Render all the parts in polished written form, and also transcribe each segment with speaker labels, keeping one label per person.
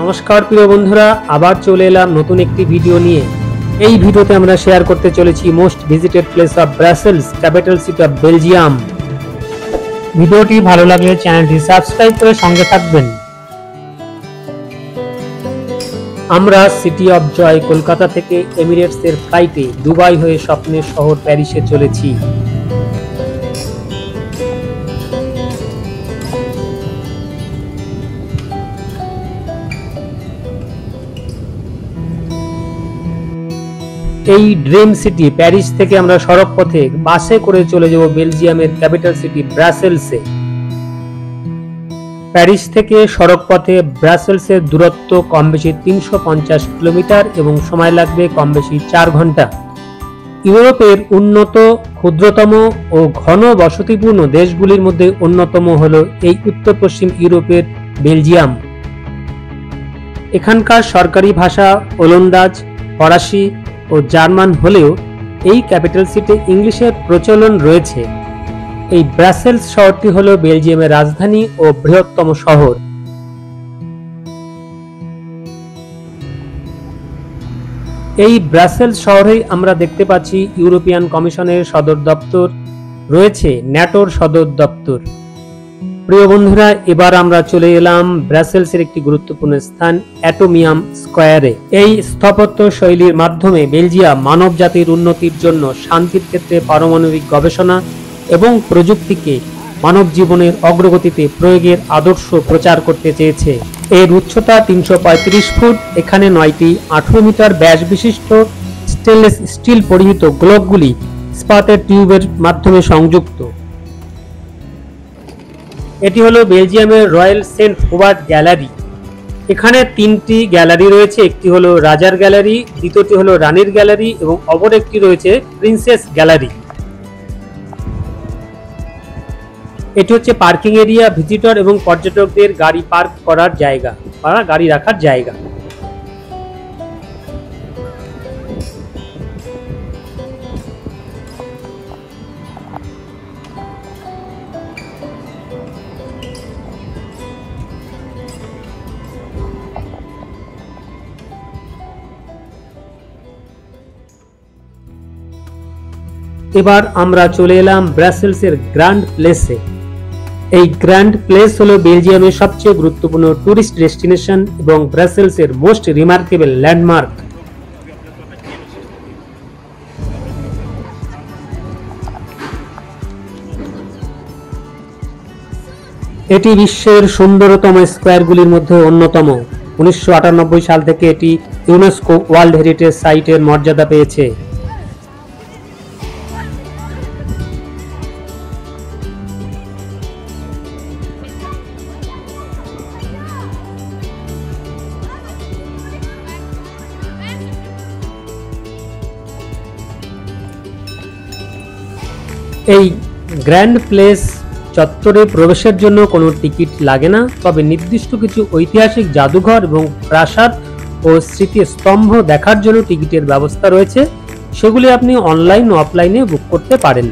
Speaker 1: নমস্কার প্রিয় বন্ধুরা, আবার চলে এলাম নতুন একটি ভিডিও নিয়ে। এই ভিডিওতে আমরা শেয়ার করতে চলেছি most visited place of Brussels, capital city of Belgium. ভিডিওটি ভালো লাগলে চ্যানেলটি সাবস্ক্রাইব করে সঙ্গে থাকবেন। আমরা সিটি অফ জয় কলকাতা থেকে এমিরেটস এর ফ্লাইটে দুবাই হয়ে স্বপ্নের শহর প্যারিসে চলেছি। এই ড্রিম সিটি প্যারিস থেকে আমরা সড়ক পথে বাসে করে চলে যাব বেলজিয়ামের ক্যাপিটাল সিটি ব্রাসেলসে। প্যারিস থেকে সড়ক পথে ব্রাসেলসের দূরত্ব কম বেশি 350 কিলোমিটার এবং সময় লাগবে কম বেশি 4 ঘন্টা। ইউরোপের উন্নত, ক্ষুদ্রতম ও ঘন বসতিপূর্ণ দেশগুলির মধ্যে অন্যতম হলো এই উত্তর পশ্চিম ইউরোপের বেলজিয়াম। এখানকার সরকারি ভাষা ওলন্দাজ, ফরাসি ও জার্মান হলেও এই ক্যাপিটাল সিটি ইংলিশের প্রচলন রয়েছে। এই ব্রাসেলস শহরটি হলো বেলজিয়ামের রাজধানী ও বৃহত্তম শহর। এই ব্রাসেলস শহরেই আমরা দেখতে পাচ্ছি ইউরোপিয়ান কমিশনের সদর দপ্তর, রয়েছে ন্যাটোর সদর দপ্তর। প্রিয় বন্ধুরা, এবার আমরা চলে এলাম ব্রাসেলসের একটি গুরুত্বপূর্ণ স্থান অ্যাটোমিয়াম স্কয়ারে। এই স্থাপত্য শৈলীর মাধ্যমে বেলজিয়াম মানব জাতির উন্নতির জন্য শান্তির ক্ষেত্রে পারমাণবিক গবেষণা এবং প্রযুক্তিকে মানব জীবনের অগ্রগতিতে প্রয়োগের আদর্শ প্রচার করতে চেয়েছে। এর উচ্চতা 335 ফুট। এখানে 9টি 18 মিটার ব্যাস বিশিষ্ট স্টেনলেস স্টিল পরিহিত গ্লোবগুলি ইস্পাতের টিউবের মাধ্যমে সংযুক্ত। এটি হলো বেলজিয়ামের রয়্যাল সেন্ট হুবার্ট গ্যালারি। এখানে 3টি গ্যালারি রয়েছে। একটি হলো রাজার গ্যালারি, দ্বিতীয়টি হলো রানীর গ্যালারি এবং অপর একটি রয়েছে প্রিন্সেস গ্যালারি। এটি হচ্ছে পার্কিং এরিয়া, ভিজিটর এবং পর্যটকদের গাড়ি পার্ক করার জায়গা বা গাড়ি রাখার জায়গা। এবার আমরা চলে এলাম ব্রাসেলসের গ্র্যান্ড প্লেসে। এই গ্র্যান্ড প্লেস হলো বেলজিয়ামের সবচেয়ে গুরুত্বপূর্ণ টুরিস্ট ডেস্টিনেশন এবং ব্রাসেলসের মোস্ট রিমার্কেবল ল্যান্ডমার্ক। এটি বিশ্বের সুন্দরতম স্কয়ারগুলির মধ্যে অন্যতম। 1998 সাল থেকে এটি ইউনেস্কো ওয়ার্ল্ড হেরিটেজ সাইটের মর্যাদা পেয়েছে। এই গ্র্যান্ড প্লেস চত্বরে প্রবেশের জন্য কোনো টিকিট লাগে না, তবে নির্দিষ্ট কিছু ঐতিহাসিক জাদুঘর এবং প্রাসাদ ও স্মৃতিস্তম্ভ দেখার জন্য টিকিটের ব্যবস্থা রয়েছে। সেগুলি আপনি অনলাইন ও অফলাইনে বুক করতে পারেন।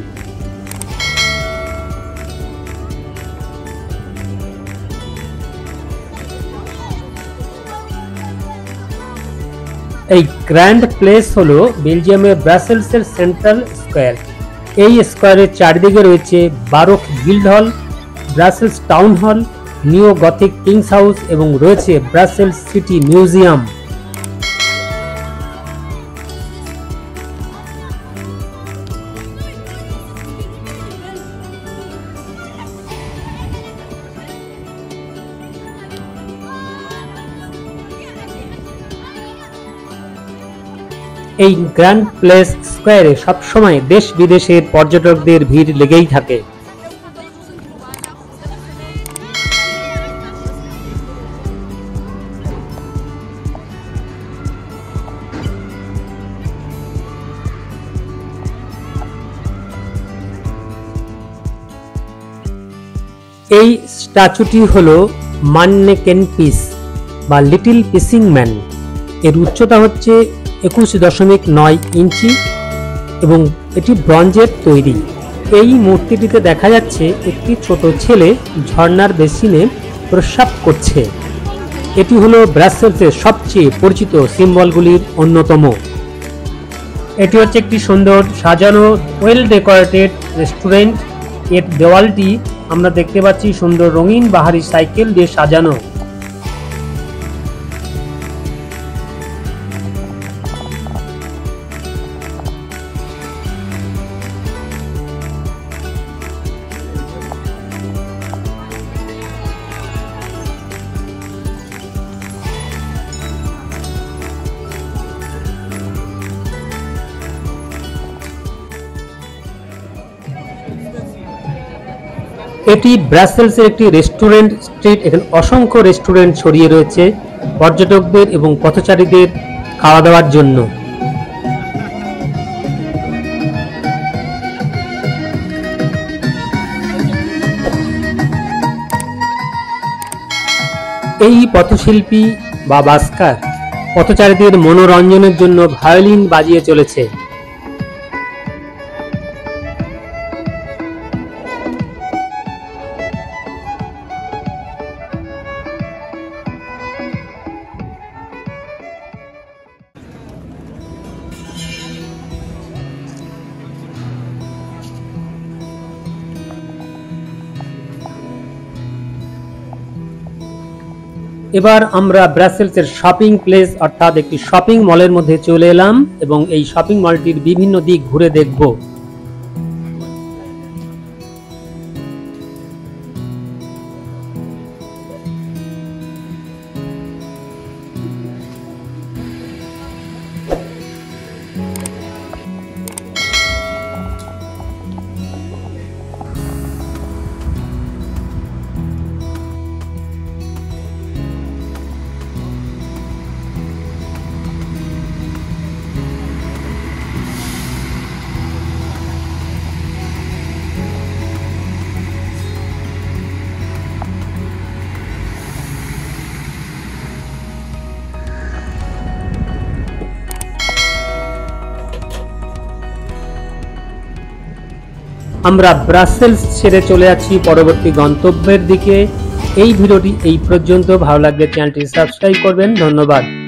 Speaker 1: এই গ্র্যান্ড প্লেস হলো বেলজিয়ামের ব্রাসেলসের সেন্ট্রাল স্কয়ার। এই স্কয়ারের চারদিকে রয়েছে baroque guild hall, Brussels town hall, neo Gothic King's House এবং রয়েছে ব্রাসেলস সিটি মিউজিয়াম। এই গ্র্যান্ড প্লেস স্কয়ারে সবসময় দেশ বিদেশের পর্যটকদের ভিড় লেগেই থাকে। এই স্ট্যাচুটি হলো মান্নেকেন পিস বা লিটল পিসিং ম্যান। এর উচ্চতা হচ্ছে 21.9 ইঞ্চি এবং এটি ব্রঞ্জের তৈরি। এই মূর্তিটিতে দেখা যাচ্ছে একটি ছোট ছেলে ঝর্ণার বেসিনে প্রস্রাব করছে। এটি হলো ব্রাসেলসের সবচেয়ে পরিচিত সিম্বলগুলির অন্যতম। এটি হচ্ছে একটি সুন্দর সাজানো ওয়েল ডেকোরেটেড রেস্টুরেন্ট। এর দেওয়ালটি আমরা দেখতে পাচ্ছি সুন্দর রঙিন বাহারি সাইকেল দিয়ে সাজানো। এটি ব্রাসেলসের একটি রেস্টুরেন্ট স্ট্রিট। এখানে অসংখ্য রেস্টুরেন্ট ছড়িয়ে রয়েছে পর্যটকদের এবং পথচারীদের খাওয়া দাওয়ার জন্য। এই পথশিল্পী বা বাস্কার পথচারীদের মনোরঞ্জনের জন্য ভায়োলিন বাজিয়ে চলেছে। এবার আমরা ব্রাসেলসের শপিং প্লেস অর্থাৎ একটি শপিং মলের মধ্যে চলে এলাম এবং এই শপিং মলটির বিভিন্ন দিক ঘুরে দেখব। আমরা ব্রাসেলস ছেড়ে চলে যাচ্ছি পরবর্তী গন্তব্যের দিকে। এই ভিডিওটি এই পর্যন্ত। ভালো লাগলে চ্যানেলটি সাবস্ক্রাইব করবেন। ধন্যবাদ।